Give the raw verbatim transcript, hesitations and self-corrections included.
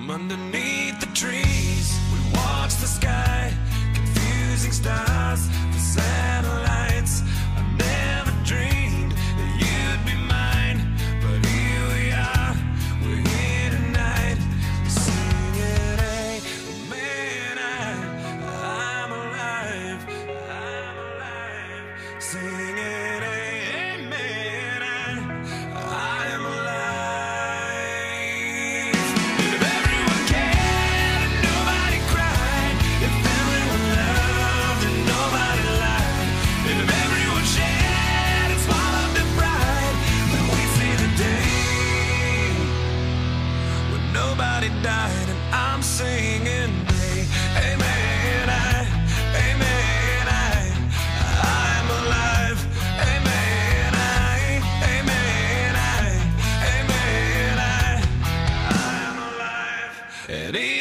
Underneath the trees, we watch the sky, confusing stars, the satellites. I never dreamed that you'd be mine, but here we are, we're here tonight, singing, hey, man, I, I'm alive, I'm alive, singing, hey, man, I, I am alive. Died and I'm singing, hey, amen, I, amen, I, I'm alive, amen, I, amen, I, amen, I, I'm alive, and he